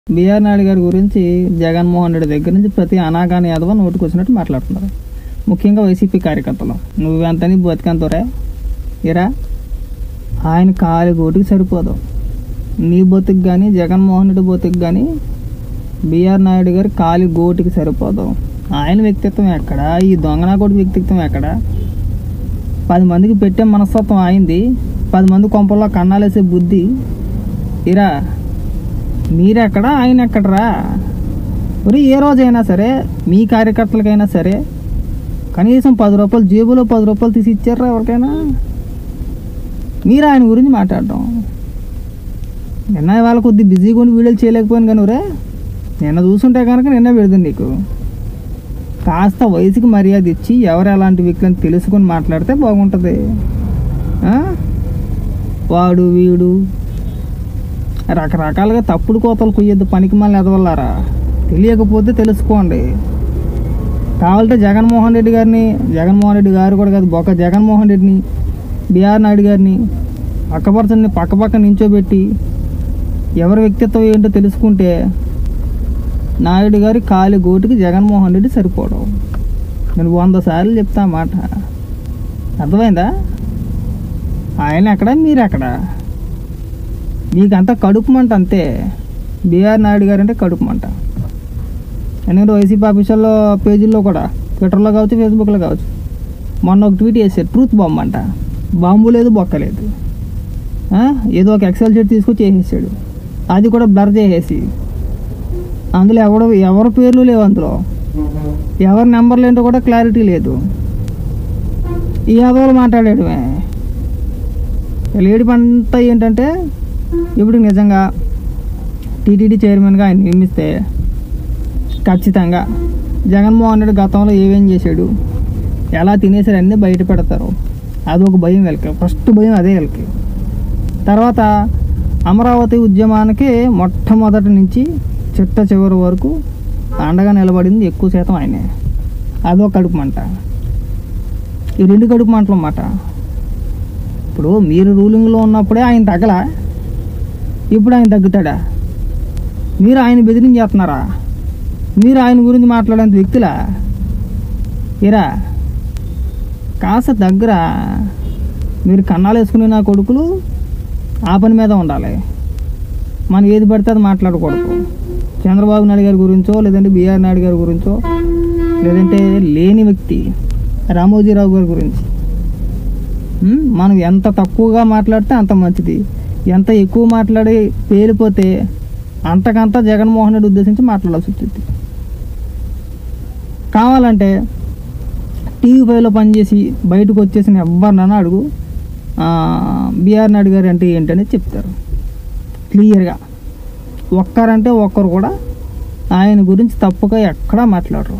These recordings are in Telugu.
బీఆర్ నాయుడు గారి గురించి జగన్మోహన్ రెడ్డి దగ్గర నుంచి ప్రతి అనాగాని యాదవ నోటికి వచ్చినట్టు మాట్లాడుతున్నారు. ముఖ్యంగా వైసీపీ కార్యకర్తలు. నువ్వెంతని బతికంతోరే ఇరా, ఆయన కాలి గోటికి సరిపోదు. నీ బతుకు కానీ జగన్మోహన్ రెడ్డి బతుకు కానీ బీఆర్ నాయుడు గారి కాలి గోటికి సరిపోదు. ఆయన వ్యక్తిత్వం ఎక్కడ, ఈ దొంగనా కొడుకు వ్యక్తిత్వం ఎక్కడ? 10 మందికి పెట్టే మనస్తత్వం అయింది, 10 మంది కొంపల్లో కన్నాలేసే బుద్ధి ఇరా. మీరెక్కడ, ఆయన ఎక్కడరా? మరి ఏ రోజైనా సరే మీ కార్యకర్తలకైనా సరే కనీసం 10 రూపాయలు జేబులో 10 రూపాయలు తీసి ఇచ్చారా ఎవరికైనా? మీరు ఆయన గురించి మాట్లాడటం. నిన్న వాళ్ళ కొద్ది బిజీగా ఉండి వీడియోలు చేయలేకపోయాను కానీ రే, నిన్న చూసుంటే కనుక నిన్న పెడుతుంది. నీకు కాస్త వయసుకి మర్యాద ఇచ్చి ఎవరు ఎలాంటి వ్యక్తులను తెలుసుకొని మాట్లాడితే బాగుంటుంది. వాడు వీడు రకరకాలుగా తప్పుడు కోతలు కొయ్యొద్దు, పనికి మళ్ళీ ఎదవల్లారా. తెలియకపోతే తెలుసుకోండి. కావాలంటే జగన్మోహన్ రెడ్డి గారు కూడా కాదు, బొక్క జగన్మోహన్ రెడ్డిని, బీఆర్ నాయుడు గారిని పక్కపక్క నించోబెట్టి ఎవరి వ్యక్తిత్వం ఏంటో తెలుసుకుంటే నాయుడు గారి కాలి గోటికి జగన్మోహన్ రెడ్డి సరిపోవడం. నేను 100 సార్లు చెప్తా మాట, అర్థమైందా? ఆయన ఎక్కడ, మీరు ఎక్కడ? మీకంతా కడుపు మంట అంతే. బీఆర్ నాయుడు గారు అంటే కడుపు మంట. ఎందుకంటే వైసీపీ ఆఫీషియల్లో పేజీల్లో కూడా, ట్విట్టర్లో కావచ్చు, ఫేస్బుక్లో కావచ్చు, మొన్న ఒక ట్వీట్ చేశారు, ట్రూత్ బాంబు అంట. బాంబు లేదు, బొక్క లేదు, ఏదో ఒక ఎక్సెల్ షీట్ తీసుకొచ్చి చేసేసాడు. అది కూడా బ్లర్ చేసేసి అందులో ఎవరి పేర్లు లేవు, అందులో ఎవరి నెంబర్లు ఏంటో కూడా క్లారిటీ లేదు. ఈ యాదవులు మాట్లాడేయడమే. లేడి పంట ఏంటంటే, ఇప్పుడు నిజంగా టీటీడీ చైర్మన్గా ఆయన నియమిస్తే ఖచ్చితంగా జగన్మోహన్ రెడ్డి గతంలో ఏమేం చేశాడు, ఎలా తినేసాడు అన్నీ బయట పెడతారు. అదొక భయం వీళ్ళకి, ఫస్ట్ భయం అదే వీళ్ళకి. తర్వాత అమరావతి ఉద్యమానికి మొట్టమొదటి నుంచి చిట్ట చివరి వరకు అండగా నిలబడింది ఎక్కువ శాతం ఆయనే. అదో కడుపు మంట. ఈ 2 కడుపు మంటలు అన్నమాట. ఇప్పుడు మీరు రూలింగ్లో ఉన్నప్పుడే ఆయన తగ్గలా, ఇప్పుడు ఆయన తగ్గుతాడా? మీరు ఆయన బెదిరించేస్తున్నారా? మీరు ఆయన గురించి మాట్లాడేంత వ్యక్తులా? ఇరా కాస్త దగ్గర. మీరు కన్నాలు వేసుకునే నా కొడుకులు ఆ పని మీద ఉండాలి. మనం ఏది పడితే అది మాట్లాడకూడదు. చంద్రబాబు నాయుడు గారి గురించో, లేదంటే బీఆర్ నాయుడు గారి గురించో, లేదంటే లేని వ్యక్తి రామోజీరావు గారి గురించి మనం ఎంత తక్కువగా మాట్లాడితే అంత మంచిది. ఎంత ఎక్కువ మాట్లాడి పేలిపోతే అంతకంతా జగన్మోహన్ రెడ్డి ఉద్దేశించి మాట్లాడాల్సి వచ్చింది. కావాలంటే టీవీ5లో పనిచేసి బయటకు వచ్చేసిన ఎవరినైనా అడుగు, బీఆర్ నాయుడు గారు అంటే ఏంటనేది చెప్తారు క్లియర్గా. ఒక్కరంటే ఒక్కరు కూడా ఆయన గురించి తప్పుగా ఎక్కడా మాట్లాడరు.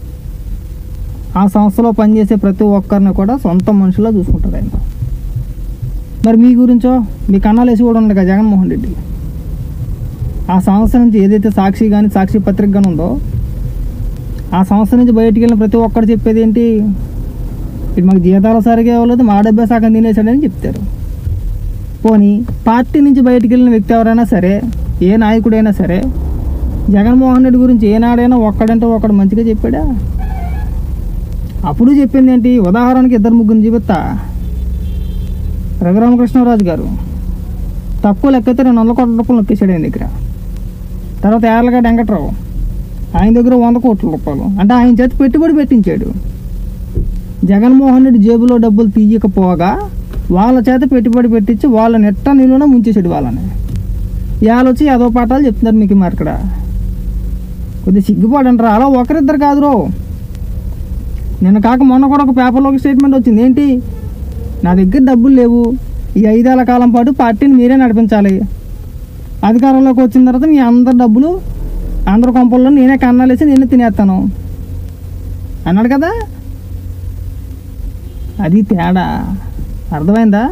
ఆ సంస్థలో పనిచేసే ప్రతి ఒక్కరిని కూడా సొంత మనుషులా చూసుకుంటారు ఆయన. మరి మీ గురించో మీ కన్నాలేసి కూడా ఉండగా జగన్మోహన్ రెడ్డి ఆ సంస్థ నుంచి ఏదైతే సాక్షి కానీ సాక్షి పత్రిక కానీ ఉందో, ఆ సంస్థ నుంచి బయటికి వెళ్ళిన ప్రతి ఒక్కరు చెప్పేది ఏంటి? ఇది మాకు జీతాలు సరిగా ఇవ్వలేదు, మా డబ్బే సగం తినేసాడని చెప్తారు. పోనీ పార్టీ నుంచి బయటికి వెళ్ళిన వ్యక్తి ఎవరైనా సరే, ఏ నాయకుడైనా సరే జగన్మోహన్ రెడ్డి గురించి ఏనాడైనా ఒక్కడంటే ఒక్కడు మంచిగా చెప్పాడా? అప్పుడు చెప్పింది ఏంటి? ఉదాహరణకి 2-3 చూపిస్తా. రఘురామకృష్ణరాజు గారు తక్కువ లెక్కైతే 200 కోట్ల రూపాయలు నొక్కేసాడు ఆయన దగ్గర. తర్వాత యార్లగడ్డ వెంకట్రావు, ఆయన దగ్గర 100 కోట్ల రూపాయలు, అంటే ఆయన చేతి పెట్టుబడి పెట్టించాడు. జగన్మోహన్ రెడ్డి జేబులో డబ్బులు తీయకపోగా వాళ్ళ చేత పెట్టుబడి పెట్టించి వాళ్ళ నెట్ట నీళ్ళలో ముంచేసాడు వాళ్ళని. ఇవాళ వచ్చి అదో పాఠాలు చెప్తున్నారు మీకు. మరి ఇక్కడ కొద్దిగా సిగ్గుపడంటారా? అలా ఒకరిద్దరు కాదురో. నిన్న కాక మొన్న కూడా ఒక పేపర్లో ఒక స్టేట్మెంట్ వచ్చింది. ఏంటి? నా దగ్గర డబ్బులు లేవు, ఈ 5 ఏళ్ల కాలం పాటు పార్టీని మీరే నడిపించాలి, అధికారంలోకి వచ్చిన తర్వాత మీ అందరి డబ్బులు అందరి కొంపల్లో నేనే కన్నాలేసి నేనే తినేస్తాను అన్నాడు కదా. అది తేడా. అర్థమైందా?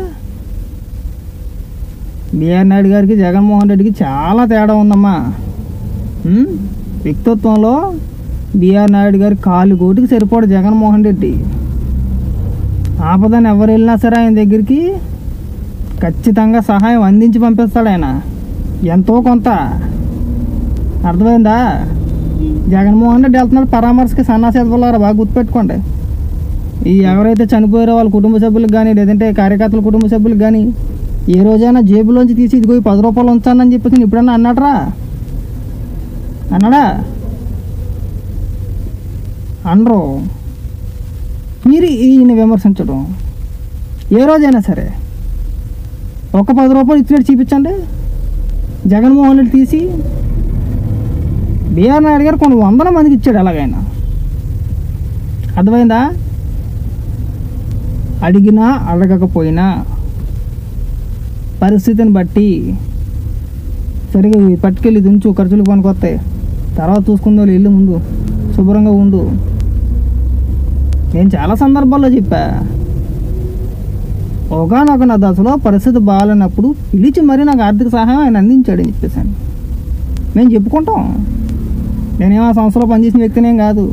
బీఆర్ నాయుడు గారికి జగన్మోహన్ రెడ్డికి చాలా తేడా ఉందమ్మా. వ్యక్తిత్వంలో బీఆర్ నాయుడు గారి కాలు గోటికి సరిపోడు జగన్మోహన్ రెడ్డి. ఆపదని ఎవరు వెళ్ళినా సరే ఆయన దగ్గరికి ఖచ్చితంగా సహాయం అందించి పంపిస్తాడు ఆయన, ఎంతో కొంత. అర్థమైందా? జగన్మోహన్ రెడ్డి వెళ్తున్నాడు పరామర్శకి, సన్నాసి ఎదవలారా, బాగా గుర్తుపెట్టుకోండి. ఈ ఎవరైతే చనిపోయారో వాళ్ళ కుటుంబ సభ్యులకు కానీ, లేదంటే కార్యకర్తల కుటుంబ సభ్యులకు కానీ ఏ రోజైనా జేబులోంచి తీసి ఇదిగో ఈ 10 రూపాయలు ఉంచానని చెప్పేసి నేను ఎప్పుడన్నా అన్నాడరా? అన్నాడా? అనరు. మీరు ఈయన విమర్శించడం ఏ రోజైనా సరే ఒక 10 రూపాయలు ఇచ్చినట్టు చూపించండి. జగన్మోహన్ రెడ్డి తీసి బిఆర్ నాయుడు గారు కొన్ని 100 మందికి ఇచ్చాడు ఎలాగైనా. అర్థమైందా? అడిగినా అడగకపోయినా పరిస్థితిని బట్టి సరిగా పట్టుకెళ్ళి దించు, ఖర్చులు పనికొస్తాయి, తర్వాత చూసుకుందో ఇల్లు, ముందు శుభ్రంగా ఉండు. నేను చాలా సందర్భాల్లో చెప్పా, ఒకనొక నా దశలో పరిస్థితి బాగాలేనప్పుడు పిలిచి మరీ నాకు ఆర్థిక సహాయం ఆయన అందించాడని చెప్పేసాను. మేము చెప్పుకుంటాం, నేనేమో ఆ సంస్థలో పనిచేసిన వ్యక్తినేం కాదు.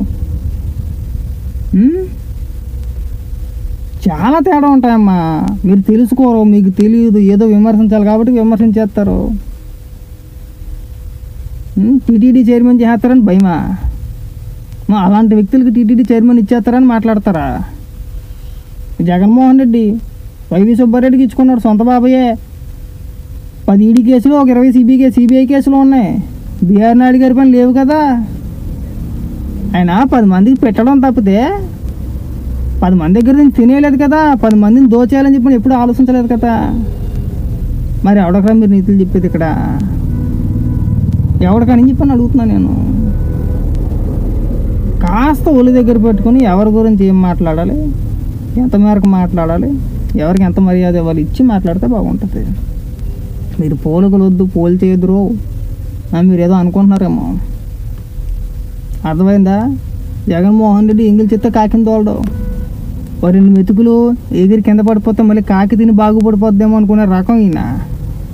చాలా తేడా ఉంటాయమ్మా. మీరు తెలుసుకోరు, మీకు తెలియదు, ఏదో విమర్శించాలి కాబట్టి విమర్శించేస్తారు. టీటీడీ చైర్మన్ చేస్తారని భయమా? అలాంటి వ్యక్తులకి టీటీడీ చైర్మన్ ఇచ్చేస్తారని మాట్లాడతారా? జగన్మోహన్ రెడ్డి వైవి సుబ్బారెడ్డికి ఇచ్చుకున్నాడు, సొంత బాబయ్యే. 10 ఈడీ కేసులు, ఒక 20 సిబిఐ కేసులు ఉన్నాయి. బిఆర్ నాయుడు గారి పని లేవు కదా. ఆయన 10 మందికి పెట్టడం తప్పితే 10 మంది దగ్గర నుంచి తినేయలేదు కదా, 10 మందిని దోచేయాలని చెప్పి ఎప్పుడు ఆలోచించలేదు కదా. మరి ఎవడకరా మీరు నీతులు చెప్పేది ఇక్కడ? ఎవడికని చెప్పని అడుగుతున్నాను నేను. కాస్త ఒళ్ళు దగ్గర పెట్టుకుని ఎవరి గురించి ఏం మాట్లాడాలి, ఎంత మేరకు మాట్లాడాలి, ఎవరికి ఎంత మర్యాద ఇవ్వాలి ఇచ్చి మాట్లాడితే బాగుంటుంది. మీరు పోలికలు వద్దు, పోలు చేయదురు, మీరు ఏదో అనుకుంటున్నారేమో. అర్థమైందా? జగన్మోహన్ రెడ్డి ఎంగిల్ చెత్త కాకిని తోలడు. 2 మెతుకులు ఎగిరి కింద పడిపోతే మళ్ళీ కాకి తిని బాగుపడిపోద్దేమో అనుకునే రకం ఈయన.